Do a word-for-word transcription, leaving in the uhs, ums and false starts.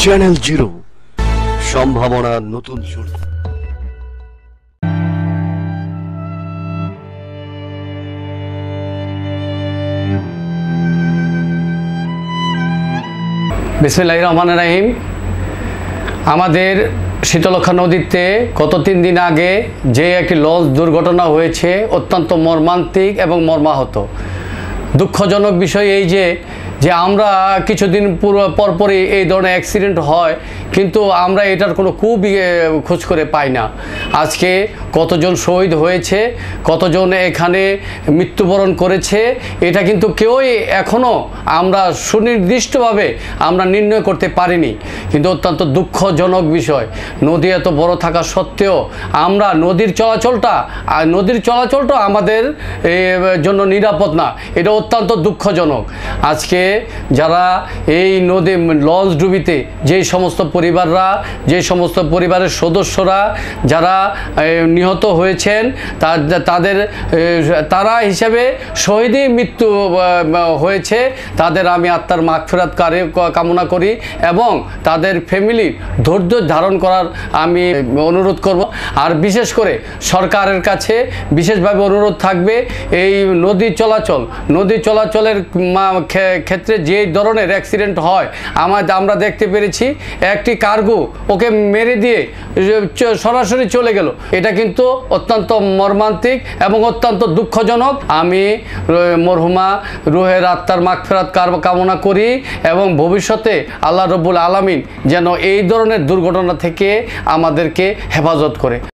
Channel zero, সম্ভাবনার নতুন শুরু। বিসমিল্লাহির রহমানির রহিম। আমাদের শীতলক্ষা নদীতে গত তিন দিন আগে যে একটি লঞ্চ দুর্ঘটনা হয়েছে, অত্যন্ত মর্মান্তিক এবং মর্মাহত। দুঃখজনক বিষয় এই যে যে আমরা কিছুদিন পরপরই এই ধরনের অ্যাক্সিডেন্ট হয়, কিন্তু আমরা এটার কোনো খুব খোঁজ করে পাই না। আজকে কতজন শহীদ হয়েছে, কতজন এখানে মৃত্যুবরণ করেছে, এটা কিন্তু কেউই এখনও আমরা সুনির্দিষ্টভাবে আমরা নির্ণয় করতে পারিনি। কিন্তু অত্যন্ত দুঃখজনক বিষয়, নদী এত বড় থাকা সত্ত্বেও আমরা নদীর চলাচলটা আর নদীর চলাচলটা আমাদের জন্য নিরাপদ না। এটা অত্যন্ত দুঃখজনক। আজকে যারা এই নদী লঞ্চ ডুবিতে যেই সমস্ত পরিবাররা যে সমস্ত পরিবারের সদস্যরা যারা নিহত হয়েছেন, তাদের তারা হিসেবে শহীদই মৃত্যু হয়েছে, তাদের আমি আত্মার মাগফিরাত কামনা করি এবং তাদের ফ্যামিলি ধৈর্য ধারণ করার আমি অনুরোধ করব। আর বিশেষ করে সরকারের কাছে বিশেষভাবে অনুরোধ থাকবে, এই নদী চলাচল নদী চলাচলের ক্ষেত্রে যে ধরনের অ্যাক্সিডেন্ট হয়, আমাদের আমরা দেখতে পেরেছি একটি কার্গো ওকে মেরে দিয়ে সরাসরি চলে গেল। এটা কিন্তু অত্যন্ত মর্মান্তিক এবং অত্যন্ত দুঃখজনক। আমি মরহুমা রুহের আত্মার মাগফিরাত কামনা করি এবং ভবিষ্যতে আল্লাহ রব্বুল আলামিন যেন এই ধরনের দুর্ঘটনা থেকে আমাদেরকে হেফাজত করে।